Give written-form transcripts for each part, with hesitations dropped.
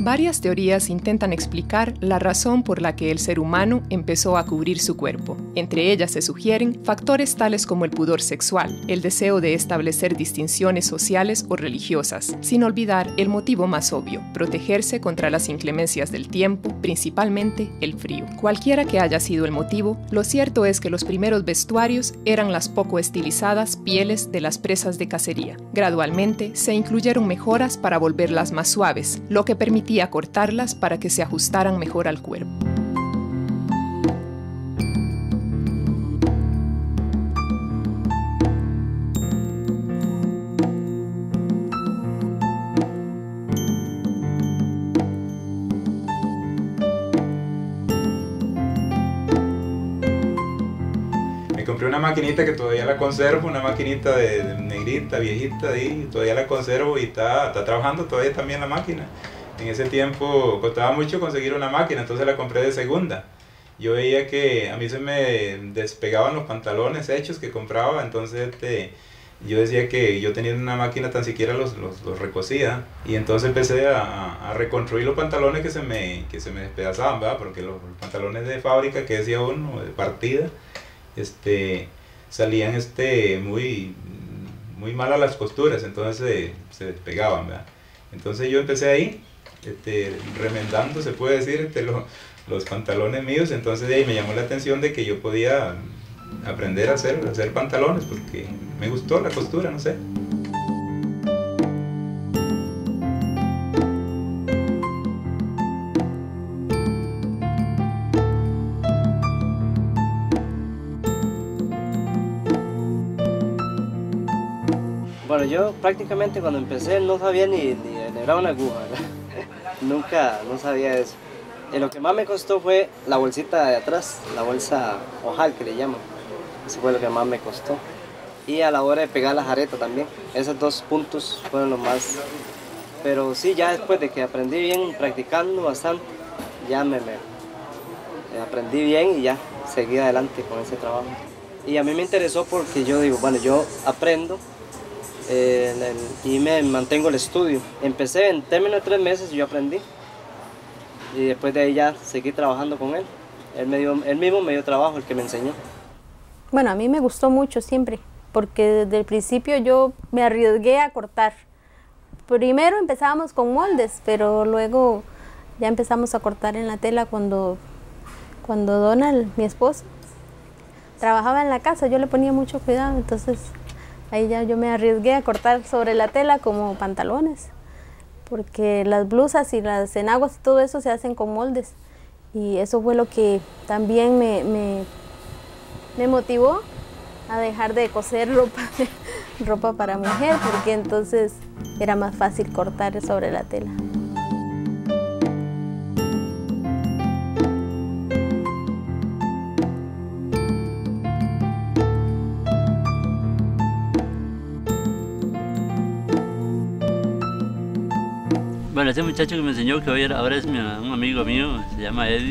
Varias teorías intentan explicar la razón por la que el ser humano empezó a cubrir su cuerpo. Entre ellas se sugieren factores tales como el pudor sexual, el deseo de establecer distinciones sociales o religiosas, sin olvidar el motivo más obvio, protegerse contra las inclemencias del tiempo, principalmente el frío. Cualquiera que haya sido el motivo, lo cierto es que los primeros vestuarios eran las poco estilizadas pieles de las presas de cacería. Gradualmente se incluyeron mejoras para volverlas más suaves, lo que permitía cortarlas para que se ajustaran mejor al cuerpo. Me compré una maquinita que todavía la conservo, una maquinita de negrita, viejita, y todavía la conservo y está trabajando todavía también la máquina. En ese tiempo costaba mucho conseguir una máquina, entonces la compré de segunda. Yo veía que a mí se me despegaban los pantalones hechos que compraba, entonces yo decía que yo tenía una máquina tan siquiera los recosía. Y entonces empecé a reconstruir los pantalones que se me despedazaban, ¿verdad? Porque los pantalones de fábrica, que decía uno, de partida, salían muy mal a las costuras, entonces se despegaban, ¿verdad? Entonces yo empecé ahí, remendando, se puede decir, los pantalones míos. Entonces de ahí me llamó la atención de que yo podía aprender a hacer pantalones, porque me gustó la costura, no sé. Bueno, yo prácticamente cuando empecé no sabía ni enhebrar una aguja, ¿verdad? Nunca, no sabía eso. Y lo que más me costó fue la bolsita de atrás, la bolsa ojal que le llaman. Eso fue lo que más me costó. Y a la hora de pegar la jareta también. Esos dos puntos fueron los más. Pero sí, ya después de que aprendí bien, practicando bastante, ya me aprendí bien y ya seguí adelante con ese trabajo. Y a mí me interesó porque yo digo, bueno, yo aprendo y me mantengo el estudio. Empecé en términos de 3 meses, yo aprendí. Y después de ahí ya seguí trabajando con él. Él mismo me dio trabajo, el que me enseñó. Bueno, a mí me gustó mucho siempre, porque desde el principio yo me arriesgué a cortar. Primero empezábamos con moldes, pero luego ya empezamos a cortar en la tela cuando Donald, mi esposo, trabajaba en la casa. Yo le ponía mucho cuidado, entonces ahí ya yo me arriesgué a cortar sobre la tela como pantalones, porque las blusas y las enaguas y todo eso se hacen con moldes. Y eso fue lo que también me motivó a dejar de coser ropa para mujer, porque entonces era más fácil cortar sobre la tela. Bueno, ese muchacho que me enseñó, que ahora es un amigo mío, se llama Eddie,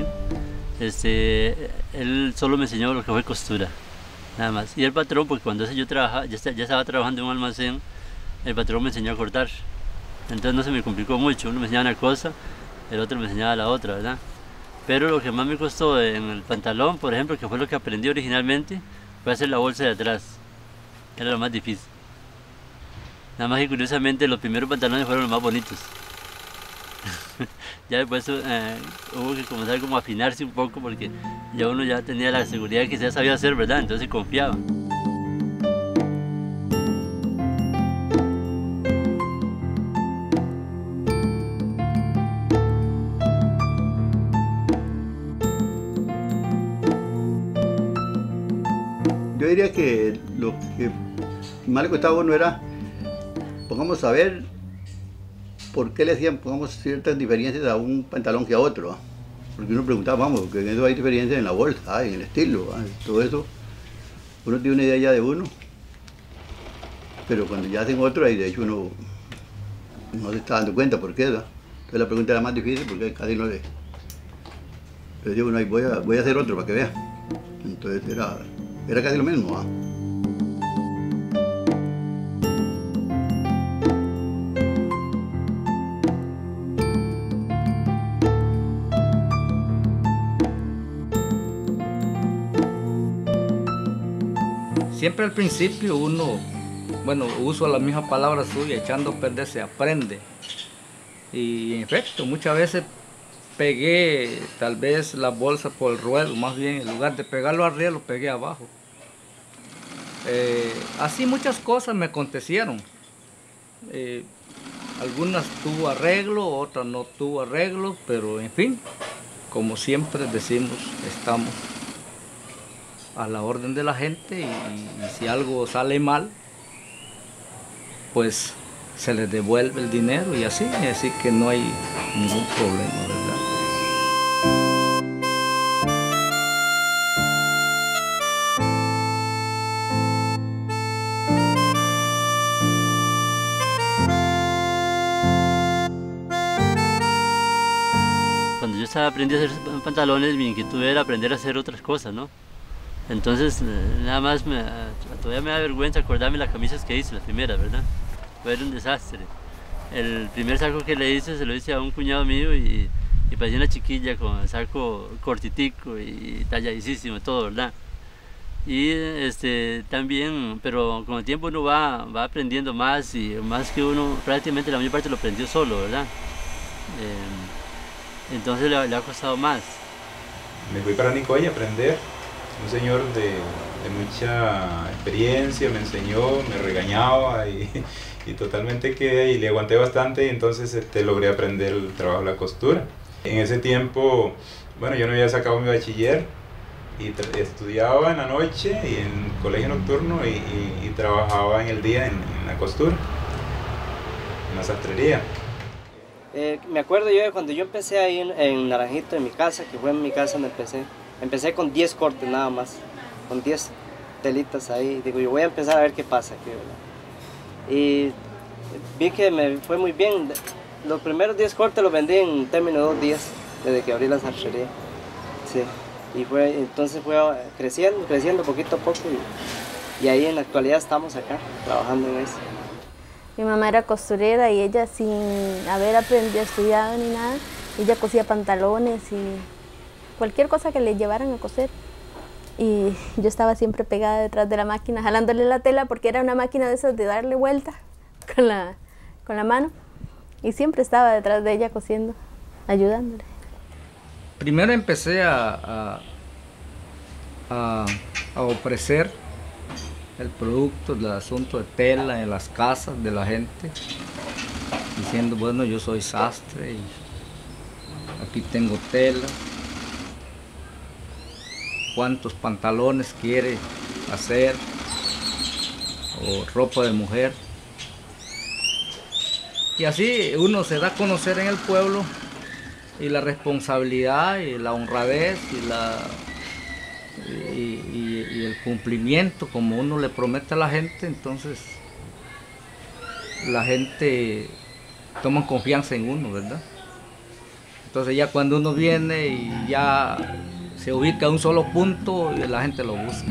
él solo me enseñó lo que fue costura, nada más. Y el patrón, porque cuando yo trabajaba, ya estaba trabajando en un almacén, el patrón me enseñó a cortar. Entonces no se me complicó mucho, uno me enseñaba una cosa, el otro me enseñaba la otra, ¿verdad? Pero lo que más me costó en el pantalón, por ejemplo, que fue lo que aprendí originalmente, fue hacer la bolsa de atrás. Era lo más difícil. Nada más que curiosamente los primeros pantalones fueron los más bonitos. Ya después hubo que comenzar como a afinarse un poco, porque ya uno ya tenía la seguridad de que ya sabía hacer, ¿verdad? Entonces confiaba. Yo diría que lo que más le costaba a uno era, pongamos a ver, por qué le hacían, pongamos, ciertas diferencias a un pantalón que a otro, ¿eh? Porque uno preguntaba, vamos, que en eso hay diferencias en la bolsa, en el estilo, todo eso. Uno tiene una idea ya de uno, pero cuando ya hacen otro, ahí de hecho uno no se está dando cuenta por qué, ¿verdad? Entonces la pregunta era más difícil porque casi no le... Pero digo, bueno, voy a hacer otro para que vea. Entonces era casi lo mismo, ¿ah? Siempre al principio uno, bueno, uso la misma palabra suya, echando a perder se aprende. Y en efecto, muchas veces pegué tal vez la bolsa por el ruedo, más bien en lugar de pegarlo arriba lo pegué abajo. Así muchas cosas me acontecieron. Algunas tuvo arreglo, otras no tuvo arreglo, pero en fin, como siempre decimos, estamos a la orden de la gente y si algo sale mal, pues se les devuelve el dinero y así que no hay ningún problema, ¿verdad? Cuando yo estaba aprendiendo a hacer pantalones, mi inquietud era aprender a hacer otras cosas, ¿no? Entonces, nada más todavía me da vergüenza acordarme las camisas que hice, las primeras, ¿verdad? Fue un desastre. El primer saco que le hice se lo hice a un cuñado mío y parecía una chiquilla con el saco cortitico y talladísimo, todo, ¿verdad? Y también, pero con el tiempo uno va aprendiendo más y más que uno, prácticamente la mayor parte lo aprendió solo, ¿verdad? Entonces le ha costado más. Me fui para Nicoya a aprender. Un señor de mucha experiencia me enseñó, me regañaba y totalmente quedé y le aguanté bastante y entonces logré aprender el trabajo de la costura. En ese tiempo, bueno, yo no había sacado mi bachiller y estudiaba en la noche y en colegio nocturno y trabajaba en el día en la costura, en la sastrería. Me acuerdo yo de cuando yo empecé ahí en Naranjito, en mi casa, que fue en mi casa donde empecé con 10 cortes nada más, con 10 telitas ahí. Digo, yo voy a empezar a ver qué pasa aquí, ¿verdad? Y vi que me fue muy bien. Los primeros 10 cortes los vendí en término de 2 días, desde que abrí la sastrería. Sí. Y entonces fue creciendo poquito a poco y ahí en la actualidad estamos acá, trabajando en eso. Mi mamá era costurera y ella sin haber aprendido, estudiado ni nada, ella cosía pantalones y cualquier cosa que le llevaran a coser. Y yo estaba siempre pegada detrás de la máquina, jalándole la tela porque era una máquina de esas de darle vuelta con la mano. Y siempre estaba detrás de ella cosiendo, ayudándole. Primero empecé a ofrecer el producto, el asunto de tela en las casas de la gente, diciendo, bueno, yo soy sastre y aquí tengo tela, cuántos pantalones quiere hacer o ropa de mujer. Y así uno se da a conocer en el pueblo y la responsabilidad y la honradez y el cumplimiento como uno le promete a la gente, entonces la gente toma confianza en uno, ¿verdad? Entonces ya cuando uno viene y ya se ubica a un solo punto, la gente lo busca.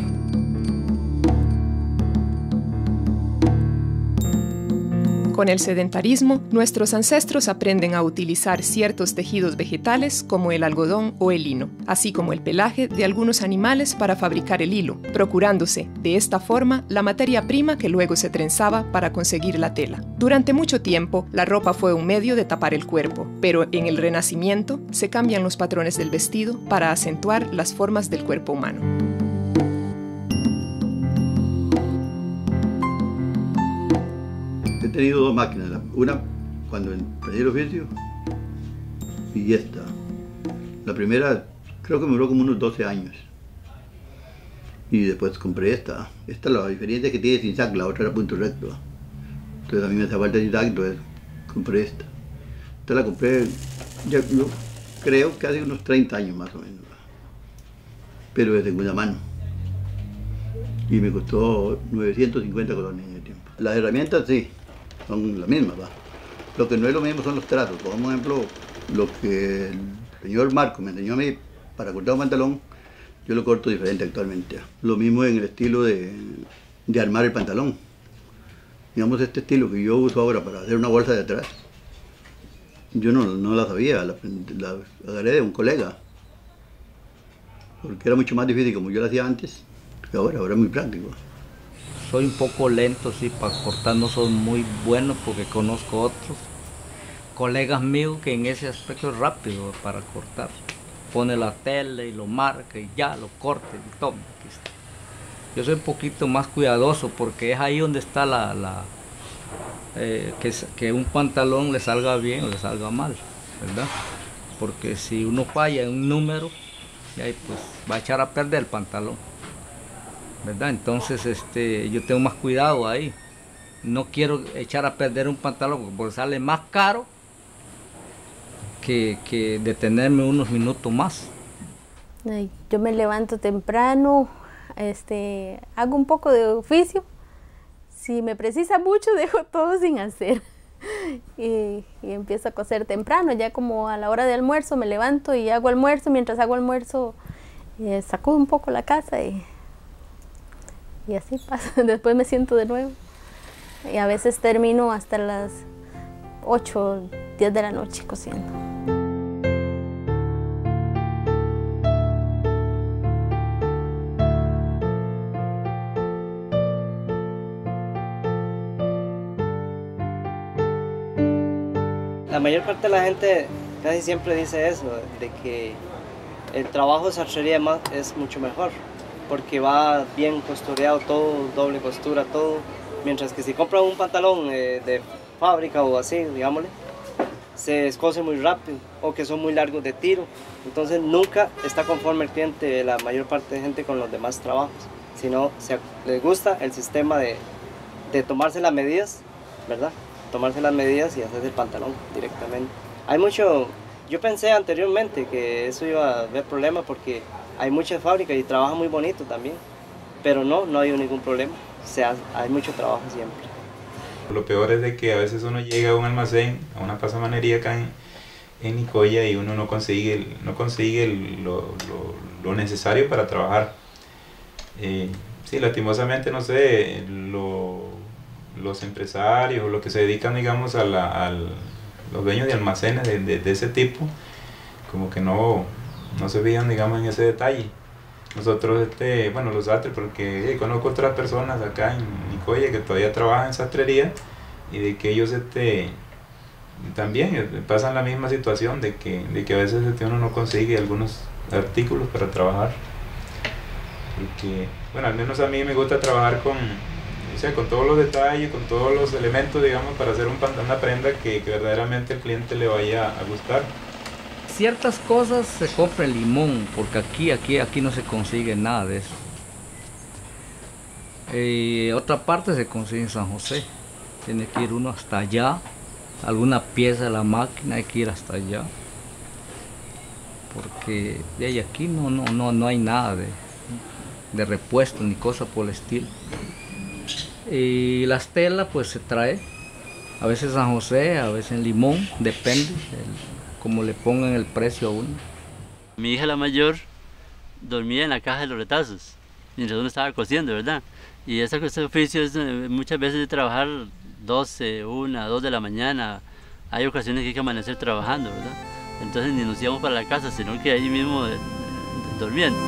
Con el sedentarismo, nuestros ancestros aprenden a utilizar ciertos tejidos vegetales como el algodón o el lino, así como el pelaje de algunos animales para fabricar el hilo, procurándose, de esta forma, la materia prima que luego se trenzaba para conseguir la tela. Durante mucho tiempo, la ropa fue un medio de tapar el cuerpo, pero en el Renacimiento se cambian los patrones del vestido para acentuar las formas del cuerpo humano. He tenido 2 máquinas, una cuando aprendí el oficio y esta. La primera creo que me duró como unos 12 años y después compré esta. Esta la diferencia es que tiene zigzag, la otra era punto recto. Entonces a mí me hace falta zigzag, entonces compré esta. Esta la compré, yo creo que hace unos 30 años más o menos, pero de segunda mano. Y me costó 950 colones en el tiempo. Las herramientas sí, son las mismas, ¿va? Lo que no es lo mismo son los trazos. Por ejemplo, lo que el señor Marco me enseñó a mí para cortar un pantalón, yo lo corto diferente actualmente. Lo mismo en el estilo de armar el pantalón. Digamos, este estilo que yo uso ahora para hacer una bolsa de atrás, yo no la sabía, la agarré de un colega. Porque era mucho más difícil como yo lo hacía antes, que ahora es muy práctico. soy un poco lento, sí, para cortar no soy muy bueno porque conozco otros colegas míos que en ese aspecto es rápido para cortar. Pone la tele y lo marca y ya, lo corta y toma. Aquí está. Yo soy un poquito más cuidadoso porque es ahí donde está que un pantalón le salga bien o le salga mal, ¿verdad? Porque si uno falla en un número, y ahí pues va a echar a perder el pantalón, ¿verdad? Entonces yo tengo más cuidado ahí. No quiero echar a perder un pantalón porque sale más caro que detenerme unos minutos más. Yo me levanto temprano, hago un poco de oficio. Si me precisa mucho, dejo todo sin hacer. Y empiezo a coser temprano, ya como a la hora de almuerzo me levanto y hago almuerzo. Mientras hago almuerzo, sacudo un poco la casa y así pasa. Después me siento de nuevo. Y a veces termino hasta las 8, 10 de la noche cosiendo. La mayor parte de la gente casi siempre dice eso, de que el trabajo de sastrería es mucho mejor, porque va bien costureado todo, doble costura, todo, mientras que si compran un pantalón de fábrica o así, digámosle, se descose muy rápido o que son muy largos de tiro, entonces nunca está conforme el cliente, la mayor parte de gente, con los demás trabajos, sino les gusta el sistema de tomarse las medidas, ¿verdad? Tomarse las medidas y hacerse el pantalón directamente. Hay mucho, yo pensé anteriormente que eso iba a haber problema porque hay muchas fábricas y trabaja muy bonito también, pero no hay ningún problema, hay mucho trabajo siempre. Lo peor es de que a veces uno llega a un almacén, a una pasamanería acá en Nicoya y uno no consigue lo necesario para trabajar. Sí, lastimosamente, no sé, los empresarios o los que se dedican, digamos, los dueños de almacenes de ese tipo, como que no se fijan, digamos, en ese detalle. Nosotros, bueno, los sastres, porque conozco otras personas acá en Nicoya que todavía trabajan en sastrería y de que ellos también pasan la misma situación de que a veces uno no consigue algunos artículos para trabajar. Porque, bueno, al menos a mí me gusta trabajar con todos los detalles, con todos los elementos, digamos, para hacer una prenda que verdaderamente al cliente le vaya a gustar. Ciertas cosas se compra en Limón, porque aquí no se consigue nada de eso. Otra parte se consigue en San José. Tiene que ir uno hasta allá, alguna pieza de la máquina hay que ir hasta allá. Porque de ahí aquí no hay nada de repuesto ni cosa por el estilo. Y las telas pues se trae, a veces en San José, a veces en Limón, depende como le pongan el precio a uno. Mi hija la mayor dormía en la caja de los retazos, mientras uno estaba cosiendo, ¿verdad? Y ese oficio es muchas veces de trabajar 12, 1, 2 de la mañana. Hay ocasiones que hay que amanecer trabajando, ¿verdad? Entonces ni nos íbamos para la casa, sino que ahí mismo durmiendo.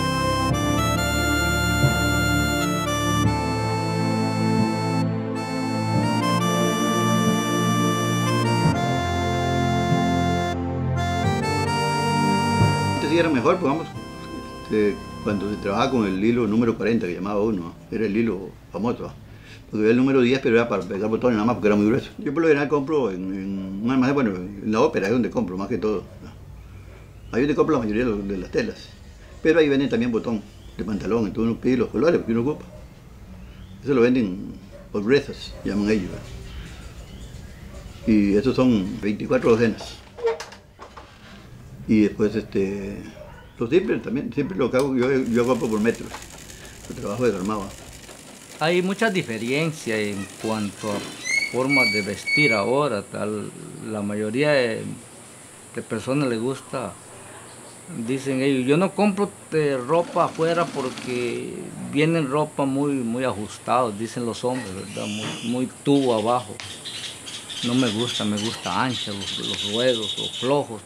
Era mejor, pues vamos, cuando se trabajaba con el hilo número 40 que llamaba uno, era el hilo famoso, porque había el número 10 pero era para pegar botones nada más porque era muy grueso. Yo por lo general compro en un almacén, bueno, en la ópera es donde compro más que todo, ahí donde compro la mayoría de las telas, pero ahí venden también botón de pantalón, entonces uno pide los colores que uno ocupa, eso lo venden por piezas, llaman ellos, y esos son 24 docenas. Y después los simples también, siempre lo que hago, yo compro por metros, el trabajo desarmado. Hay muchas diferencias en cuanto a formas de vestir ahora, la mayoría de personas les gusta, dicen ellos, yo no compro ropa afuera porque vienen ropa muy ajustada, dicen los hombres, ¿verdad? Muy tubo abajo, no me gusta ancha, los ruedos, los flojos.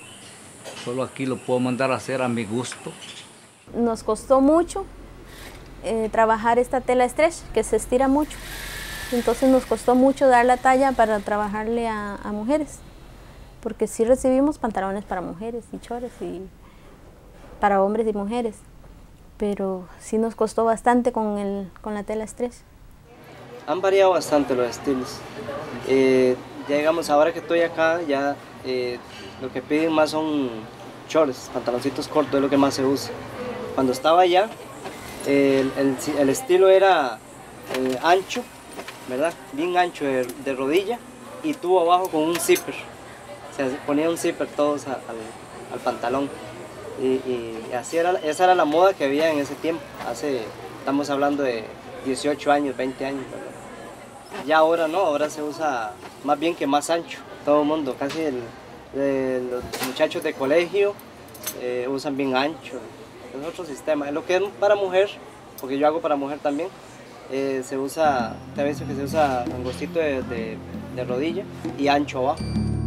Solo aquí lo puedo mandar a hacer a mi gusto. Nos costó mucho trabajar esta tela stretch que se estira mucho. Entonces nos costó mucho dar la talla para trabajarle a mujeres, porque sí recibimos pantalones para mujeres y chores y para hombres y mujeres, pero sí nos costó bastante con la tela stretch. Han variado bastante los estilos. Ya digamos, ahora que estoy acá, ya lo que piden más son chores, pantaloncitos cortos, es lo que más se usa. Cuando estaba allá, el estilo era ancho, ¿verdad? Bien ancho de rodilla y tuvo abajo con un zipper. O sea, ponía un zipper todos al pantalón. Y así esa era la moda que había en ese tiempo. Estamos hablando de 18 años, 20 años, ¿verdad? Ya ahora no, ahora se usa más bien que más ancho. Todo el mundo, casi los muchachos de colegio usan bien ancho. Es otro sistema. Lo que es para mujer, porque yo hago para mujer también, se usa, te he visto que se usa angostito de rodilla y ancho abajo.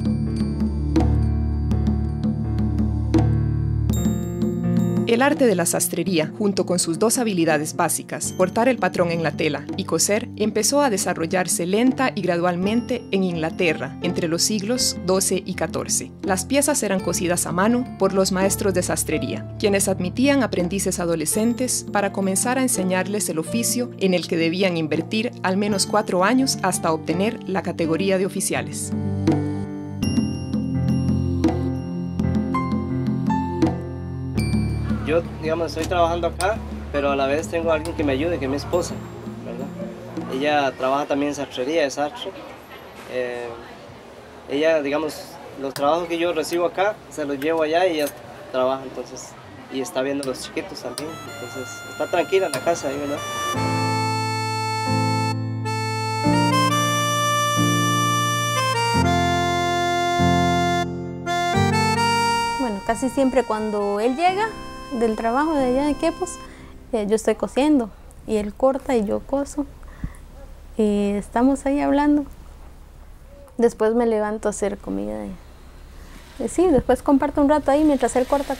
El arte de la sastrería, junto con sus dos habilidades básicas, cortar el patrón en la tela y coser, empezó a desarrollarse lenta y gradualmente en Inglaterra entre los siglos XII y XIV. Las piezas eran cosidas a mano por los maestros de sastrería, quienes admitían aprendices adolescentes para comenzar a enseñarles el oficio en el que debían invertir al menos 4 años hasta obtener la categoría de oficiales. Yo, digamos, estoy trabajando acá, pero a la vez tengo a alguien que me ayude, que es mi esposa, ¿verdad? Ella trabaja también en sastrería, es sastre. Ella, digamos, los trabajos que yo recibo acá, se los llevo allá y ella trabaja, entonces, y está viendo a los chiquitos también, entonces está tranquila en la casa ahí, ¿verdad? Bueno, casi siempre cuando él llega del trabajo de allá de Quepos, yo estoy cosiendo y él corta y yo coso y estamos ahí hablando. Después me levanto a hacer comida sí, después comparto un rato ahí mientras él corta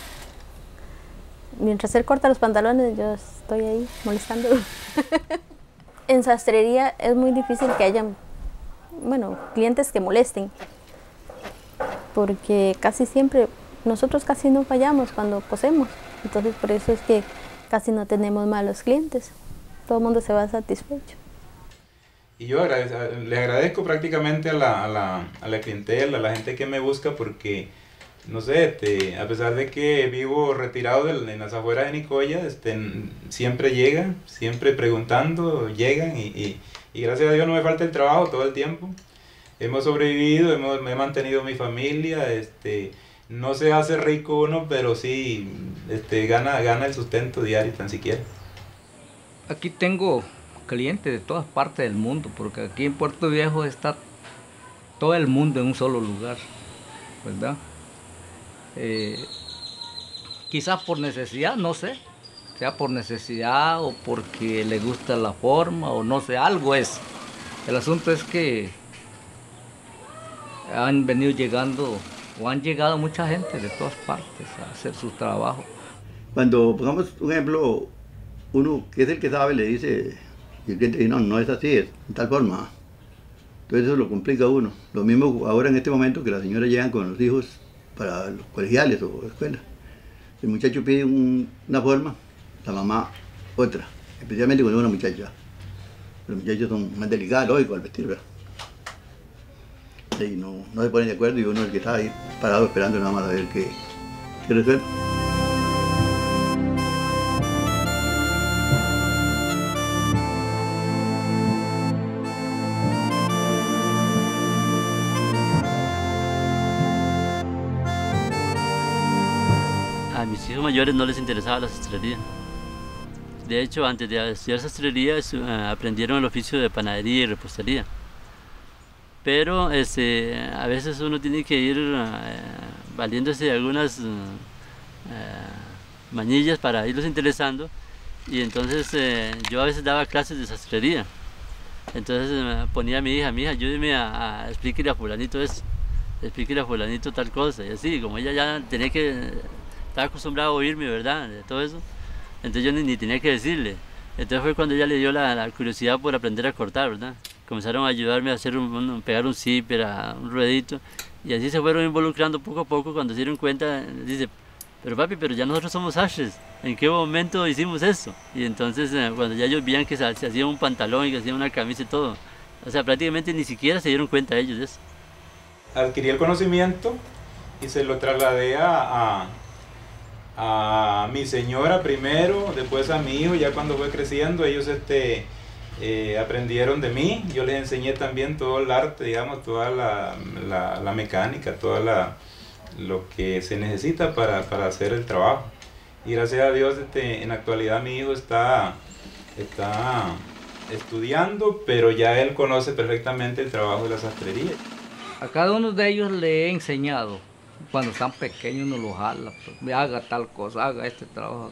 los pantalones, yo estoy ahí molestando. En sastrería es muy difícil que haya, bueno, clientes que molesten, porque casi siempre nosotros casi no fallamos cuando cosemos, entonces por eso es que casi no tenemos malos clientes, todo el mundo se va satisfecho. Y yo le agradezco prácticamente a la clientela, a la gente que me busca, porque, no sé, a pesar de que vivo retirado en las afueras de Nicoya, siempre llegan, siempre preguntando, llegan y gracias a Dios no me falta el trabajo todo el tiempo. Hemos sobrevivido, me he mantenido mi familia, no se hace rico uno, pero sí gana el sustento diario tan siquiera. Aquí tengo clientes de todas partes del mundo, porque aquí en Puerto Viejo está todo el mundo en un solo lugar, ¿verdad? Quizás por necesidad, no sé, sea por necesidad o porque le gusta la forma o no sé, algo es. El asunto es que han venido llegando o han llegado mucha gente de todas partes a hacer su trabajo. Cuando pongamos un ejemplo, uno que es el que sabe le dice, y el cliente dice, no es así, es de tal forma. Entonces eso lo complica a uno. Lo mismo ahora en este momento que las señoras llegan con los hijos para los colegiales o escuelas. El muchacho pide una forma, la mamá otra, especialmente cuando es una muchacha. Los muchachos son más delicados, lógico, al vestir, ¿verdad? Y no se ponen de acuerdo y uno es el que está ahí parado esperando nada más a ver qué resuelve. A mis hijos mayores no les interesaba la sastrería. De hecho, antes de estudiar sastrería, aprendieron el oficio de panadería y repostería. Pero a veces uno tiene que ir valiéndose de algunas manillas para irlos interesando, y entonces yo a veces daba clases de sastrería. Entonces ponía a mi hija, ayúdeme a explicarle a fulanito esto, explicarle a fulanito tal cosa, y así, como ella ya tenía que, estaba acostumbrada a oírme, ¿verdad?, de todo eso, entonces yo ni tenía que decirle. Entonces fue cuando ella le dio la curiosidad por aprender a cortar, ¿verdad? Comenzaron a ayudarme a hacer pegar un zipper, un ruedito, y así se fueron involucrando poco a poco. Cuando se dieron cuenta, dice, pero papi, pero ya nosotros somos sastres, ¿en qué momento hicimos eso? Y entonces cuando ya ellos veían que se hacía un pantalón y que hacían una camisa y todo, o sea, prácticamente ni siquiera se dieron cuenta ellos de eso. Adquirí el conocimiento y se lo trasladé a mi señora primero, después a mi hijo. Ya cuando fue creciendo, ellos aprendieron de mí. Yo les enseñé también todo el arte, digamos, toda la mecánica, lo que se necesita para hacer el trabajo. Y gracias a Dios, en la actualidad mi hijo está estudiando, pero ya él conoce perfectamente el trabajo de la sastrería. A cada uno de ellos le he enseñado. Cuando están pequeños uno los jala, pues, haga tal cosa, haga este trabajo.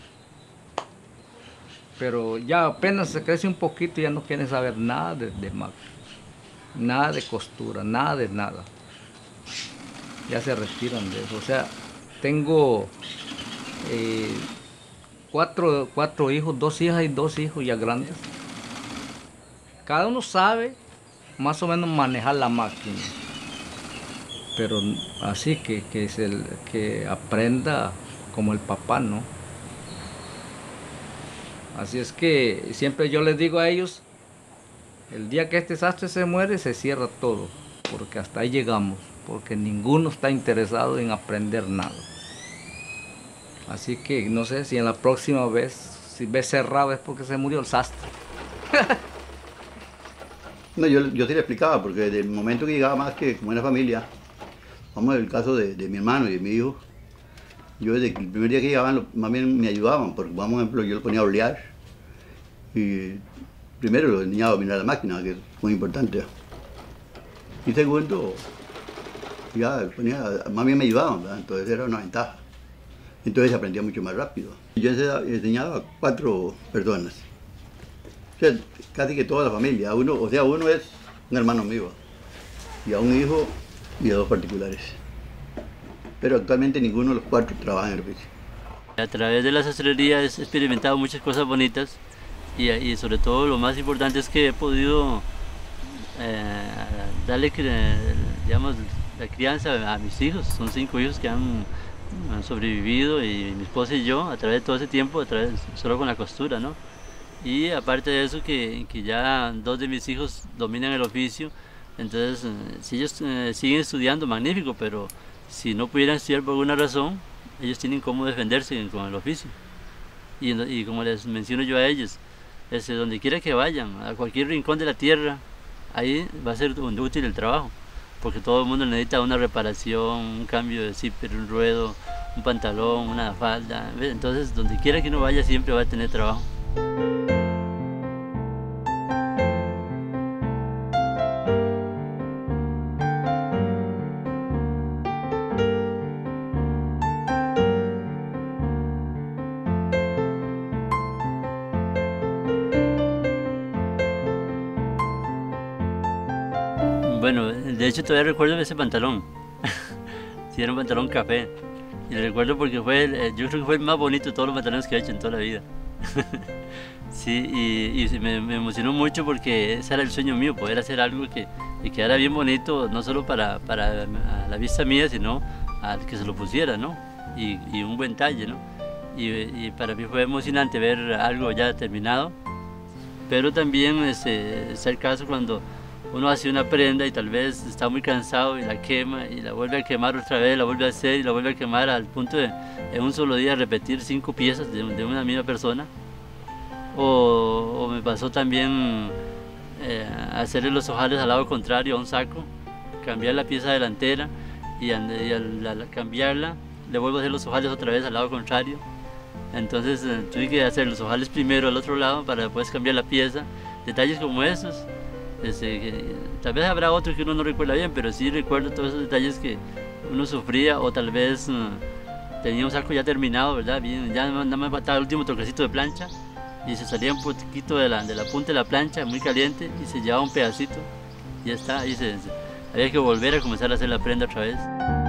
Pero ya apenas se crece un poquito ya no quieren saber nada de máquina, nada de costura, nada de nada. Ya se retiran de eso. O sea, tengo cuatro hijos, 2 hijas y 2 hijos ya grandes. Cada uno sabe más o menos manejar la máquina. Pero así que aprenda como el papá, ¿no? Así es que siempre yo les digo a ellos, el día que este sastre se muere se cierra todo, porque hasta ahí llegamos, porque ninguno está interesado en aprender nada. Así que no sé si en la próxima vez, si ves cerrado es porque se murió el sastre. No, yo sí le explicaba, porque desde el momento que llegaba más que como una familia, vamos al caso de mi hermano y de mi hijo, yo desde el primer día que llegaban, más bien me ayudaban, porque vamos, por ejemplo, yo lo ponía a olear, y primero lo enseñaba a dominar la máquina, que es muy importante, y segundo, ya más bien me ayudaban, ¿verdad? Entonces era una ventaja, entonces se aprendía mucho más rápido. Yo enseñaba a 4 personas, o sea, casi que toda la familia, uno es un hermano mío, y a un hijo y a 2 particulares. Pero actualmente ninguno de los 4 trabaja en el oficio. A través de la sastrería he experimentado muchas cosas bonitas y sobre todo lo más importante es que he podido darle, digamos, la crianza a mis hijos. Son 5 hijos que han sobrevivido, y mi esposa y yo a través de todo ese tiempo, solo con la costura, ¿no? Y aparte de eso, que ya 2 de mis hijos dominan el oficio. Entonces, si ellos siguen estudiando, magnífico, pero si no pudieran estudiar por alguna razón, ellos tienen cómo defenderse con el oficio. Y como les menciono yo a ellos, donde quiera que vayan, a cualquier rincón de la tierra, ahí va a ser útil el trabajo, porque todo el mundo necesita una reparación, un cambio de zipper, un ruedo, un pantalón, una falda. Entonces, donde quiera que uno vaya, siempre va a tener trabajo. Bueno, de hecho todavía recuerdo ese pantalón. Sí, era un pantalón café. Y lo recuerdo porque yo creo que fue el más bonito de todos los pantalones que he hecho en toda la vida. Sí, y me emocionó mucho porque ese era el sueño mío, poder hacer algo que quedara bien bonito, no solo para la vista mía, sino al que se lo pusiera, ¿no? Y un buen talle, ¿no? Y para mí fue emocionante ver algo ya terminado, pero también es el caso cuando uno hace una prenda y tal vez está muy cansado y la quema y la vuelve a quemar otra vez, la vuelve a hacer y la vuelve a quemar, al punto de en un solo día repetir 5 piezas de una misma persona. O me pasó también hacerle los ojales al lado contrario a un saco, cambiar la pieza delantera y al cambiarla le vuelvo a hacer los ojales otra vez al lado contrario. Entonces tuve que hacer los ojales primero al otro lado para después cambiar la pieza. Detalles como esos. Tal vez habrá otros que uno no recuerda bien, pero sí recuerdo todos esos detalles que uno sufría, o tal vez tenía un saco ya terminado, ¿verdad? Bien, ya nada más faltaba el último toquecito de plancha y se salía un poquito de la punta de la plancha, muy caliente, y se llevaba un pedacito y ya está, había que volver a comenzar a hacer la prenda otra vez.